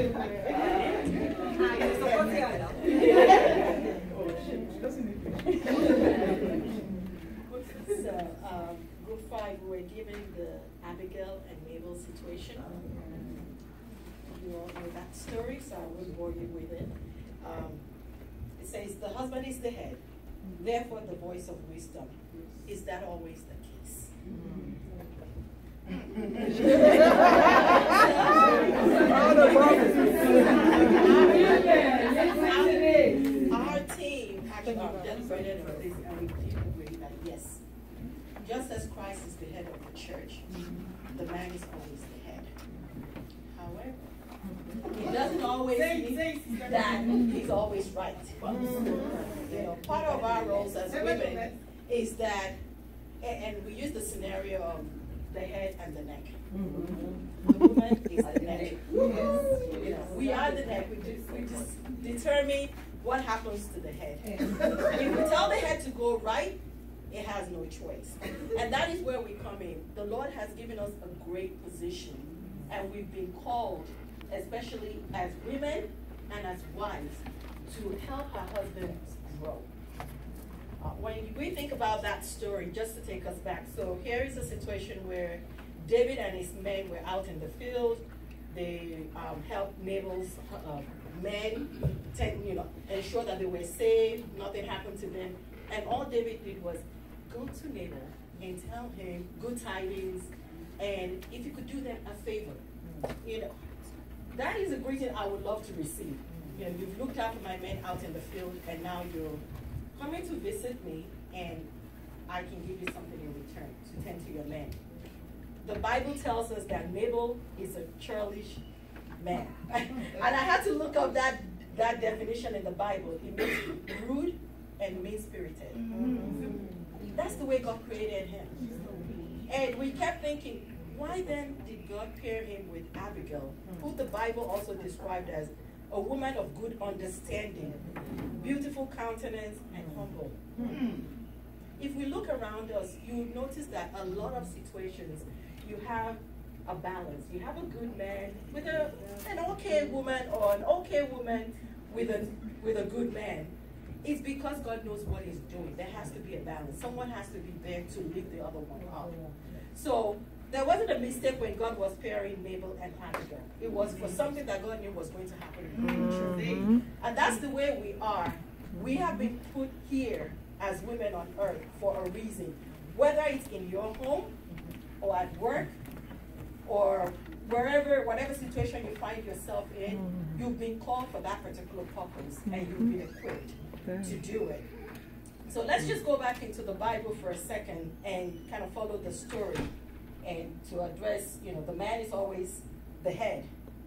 So, group 5, we were given the Abigail and Nabal situation. You all know that story, so I won't bore you with it. It says, the husband is the head, therefore the voice of wisdom. Is that always the case? Our team actually deliberated on this, and we did agree that yes, just as Christ is the head of the church, the man is always the head. However, it doesn't always mean that he's always right. You know, part of our roles as women is that, and we use the scenario of the head and the neck. The woman is the neck. You know, we are the neck. We just determine what happens to the head. If we tell the head to go right, it has no choice. And that is where we come in. The Lord has given us a great position, and we've been called, especially as women and as wives, to help our husbands grow. When we think about that story, just to take us back, so here is a situation where David and his men were out in the field. They helped Nabal's men, ensure that they were safe, nothing happened to them. And all David did was go to Nabal and tell him good tidings, and if you could do them a favor, you know, that is a greeting I would love to receive. You know, you've looked after my men out in the field, and now you're coming to visit me, and I can give you something in return to tend to your men. The Bible tells us that Nabal is a churlish man. And I had to look up that definition in the Bible. It means rude and mean-spirited. That's the way God created him. And we kept thinking, why then did God pair him with Abigail, who the Bible also described as a woman of good understanding, beautiful countenance, and humble? If we look around us, you notice that a lot of situations, you have a balance. You have a good man with an okay woman, or an okay woman with a good man. It's because God knows what he's doing. There has to be a balance. Someone has to be there to lift the other one up. So there wasn't a mistake when God was pairing Nabal and Abigail. It was for something that God knew was going to happen in the future. And that's the way we are. We have been put here as women on earth for a reason. Whether it's in your home, or at work, or wherever, whatever situation you find yourself in, you've been called for that particular purpose, and you've been equipped to do it. So let's just go back into the Bible for a second and kind of follow the story, and to address, you know, the man is always the head.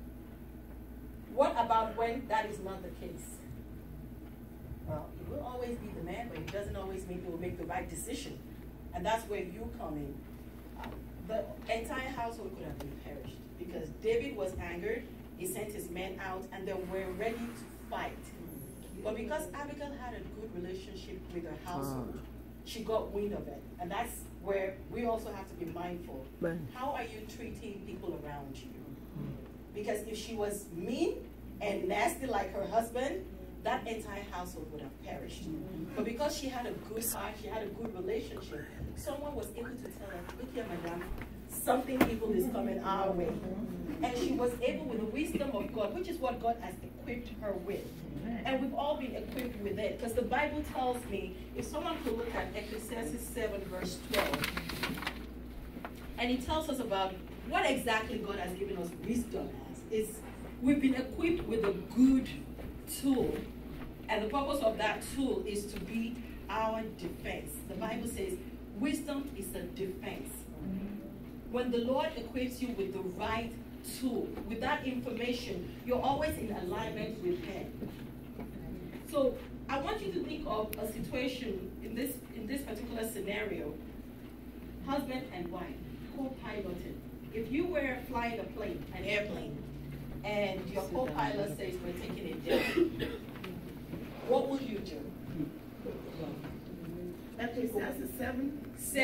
What about when that is not the case? Well, it will always be the man, but it doesn't always mean he will make the right decision. And that's where you come in. The entire household could have been perished because David was angered. He sent his men out, and they were ready to fight. But because Abigail had a good relationship with her household, she got wind of it. And that's where we also have to be mindful. How are you treating people around you? Because if she was mean and nasty like her husband, that entire household would have perished. But because she had a good heart, she had a good relationship, someone was able to tell her, look here, madam, something evil is coming our way. And she was able, with the wisdom of God, which is what God has equipped her with. And we've all been equipped with it. Because the Bible tells me, if someone could look at Ecclesiastes 7 verse 12, and it tells us about what exactly God has given us wisdom as, is we've been equipped with a good tool. And the purpose of that tool is to be our defense. The Bible says wisdom is a defense. When the Lord equips you with the right tool, with that information, you're always in alignment with Him. So I want you to think of a situation in this particular scenario, husband and wife, co-piloting. If you were flying an airplane, and your co-pilot says we're taking it down, what would you do? Ecclesiastes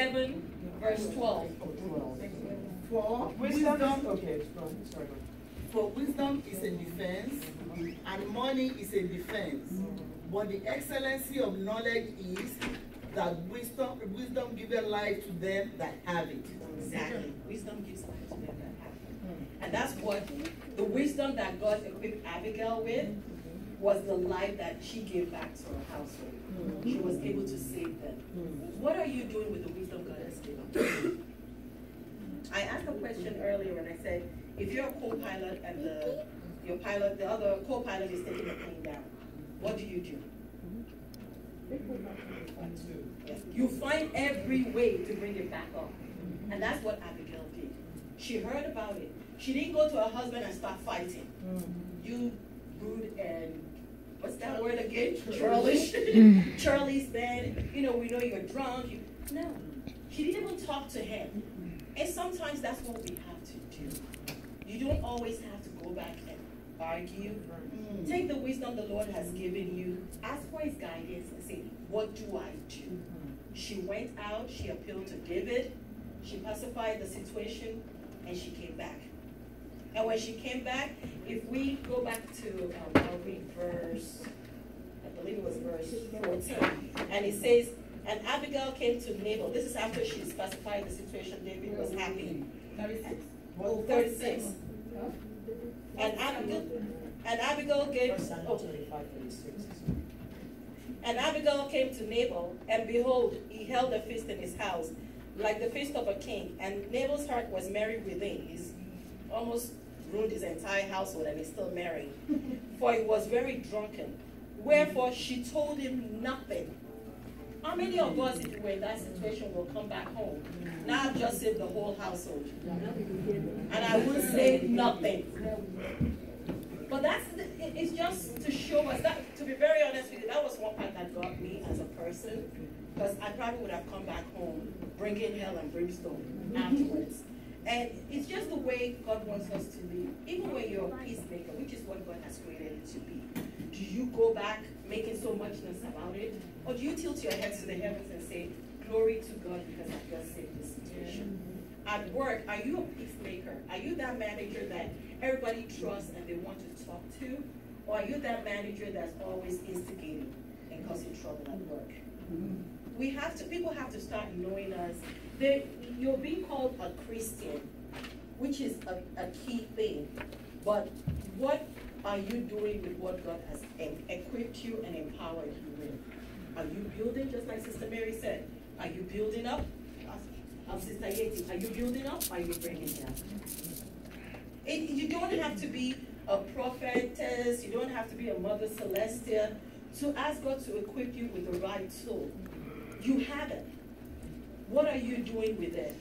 7 verse 12. For Wisdom. wisdom. Okay, sorry. For wisdom is a defense, and money is a defense. But the excellency of knowledge is that wisdom gives life to them that have it. Exactly. Wisdom gives life to them that have it. And that's what the wisdom that God equipped Abigail with was the life that she gave back to her household. She was able to save them. What are you doing with the wisdom God has given you? I asked a question earlier when I said, if you're a co-pilot and the other co-pilot is taking the plane down, what do you do? Yes. You find every way to bring it back up. And that's what Abigail did. She heard about it. She didn't go to her husband and start fighting. You rude and, what's that word again? Churlish. Churlish man, we know you're drunk. No. She didn't even talk to him. And sometimes that's what we have to do. You don't always have to go back and argue. Take the wisdom the Lord has given you. Ask for his guidance and say, what do I do? She went out. She appealed to David. She pacified the situation, and she came back. And when she came back, if we go back to I'll read verse, I believe it was verse 14, and it says, and Abigail came to Nabal. This is after she pacified the situation. David was happy. 36. Oh, 36. Huh? And Abigail gave. And Abigail came to Nabal, and behold, he held a feast in his house, like the feast of a king. And Nabal's heart was merry within. He's almost ruined his entire household, and he's still merry, for he was very drunken. Wherefore she told him nothing. How many of us, if we were in that situation, will come back home? Now I've just saved the whole household, and I will say nothing. But it's just to show us that, to be very honest with you, that was one part that got me as a person, because I probably would have come back home bringing hell and brimstone afterwards. And it's just the way God wants us to live. Even when you're a peacemaker, which is what God has created you to be, do you go back making so muchness about it? Or do you tilt your heads to the heavens and say, glory to God because I've just saved this situation? At work, are you a peacemaker? Are you that manager that everybody trusts and they want to talk to? Or are you that manager that's always instigating and causing trouble at work? People have to start knowing us. You're being called a Christian, which is a key thing. But what are you doing with what God has equipped you and empowered you with? Are you building, just like Sister Mary said? Are you building up? Sister Yeti, are you building up? Or are you bringing down? You don't have to be a prophetess. You don't have to be a Mother Celestia to ask God to equip you with the right tool. You have it. What are you doing with it?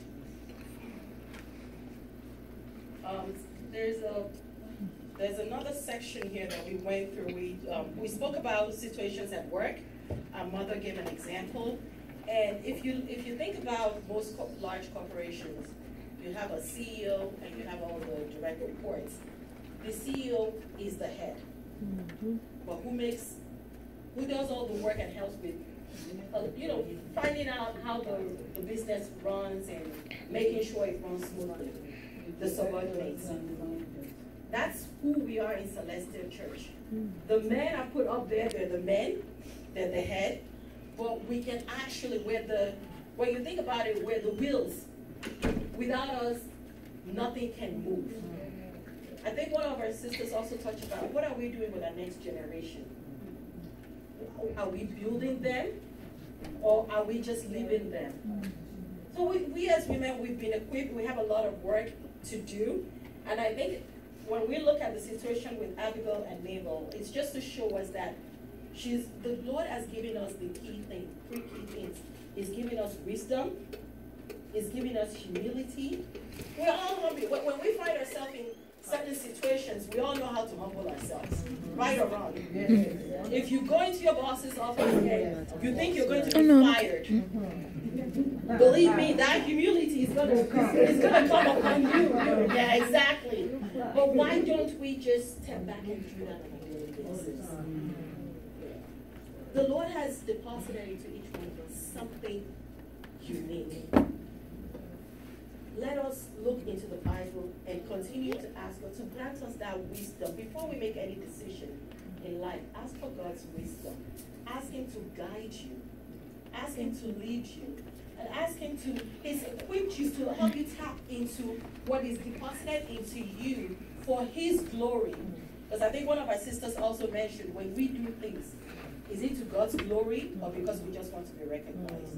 There's another section here that we went through. We spoke about situations at work. Our mother gave an example. And if you think about most large corporations, you have a CEO and you have all the direct reports. The CEO is the head. But who does all the work and helps with, finding out how the business runs and making sure it runs smoothly? The subordinates. That's who we are in Celestial Church. The men are put up there, they're the men, they're the head, but we can actually, when you think about it, we're the wheels. Without us, nothing can move. I think one of our sisters also touched about, what are we doing with our next generation? Are we building them, or are we just leaving them? So we as women, we've been equipped, we have a lot of work to do, and I think when we look at the situation with Abigail and Nabal, it's just to show us that the Lord has given us the key thing, 3 key things. He's giving us wisdom, He's giving us humility. We're all hungry. When we find ourselves in certain situations, we all know how to humble ourselves, right or wrong. If you go into your boss's office and you think you're going to be fired, believe me, that humility is gonna come upon you. Yeah, exactly. But why don't we just step back and do that on a daily basis? The Lord has deposited into each one of us something unique. let us look into the Bible and continue to ask God to grant us that wisdom. Before we make any decision in life, ask for God's wisdom. Ask Him to guide you. Ask Him to lead you. And ask Him to, He's equipped you to help you tap into what is deposited into you for His glory. Because I think one of our sisters also mentioned, when we do things, is it to God's glory or because we just want to be recognized?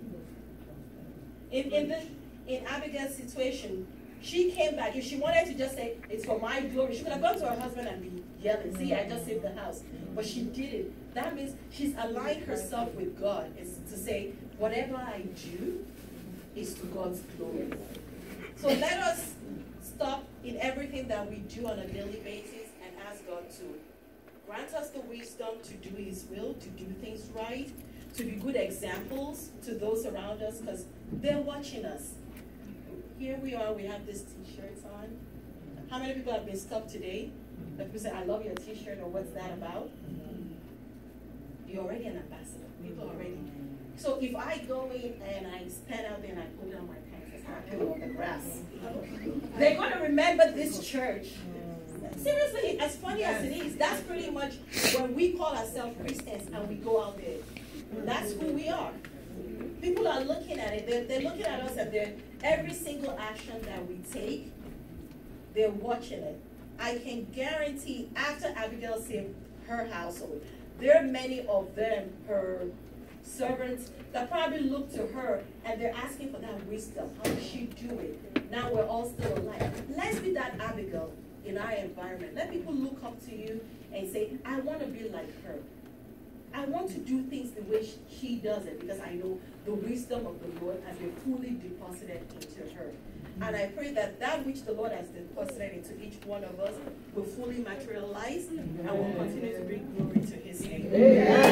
In Abigail's situation, she came back. If she wanted to just say, it's for my glory, she could have gone to her husband and be yelling, see, I just saved the house. But she did it. That means she's aligned herself with God. It's to say, whatever I do is to God's glory. So let us stop in everything that we do on a daily basis and ask God to grant us the wisdom to do His will, to do things right, to be good examples to those around us, because they're watching us. Here we are, we have these t-shirts on. How many people have been stopped today? That people say, I love your t-shirt, or what's that about? You're already an ambassador. People already. So if I go in and I stand out there and I pull down my pants and I peel on the grass, they're going to remember this church. Seriously, as funny as it is, that's pretty much when we call ourselves Christians and we go out there. That's who we are. People are looking at it. They're looking at us, and every single action that we take, they're watching it. I can guarantee after Abigail saved her household, there are many of them, her servants, that probably look to her and they're asking for that wisdom. How does she do it? Now we're all still alive. Let's be that Abigail in our environment. Let people look up to you and say, I want to be like her. I want to do things the way she does it, because I know the wisdom of the Lord has been fully deposited into her. And I pray that that which the Lord has deposited into each one of us will fully materialize and will continue to bring glory to His name. Amen.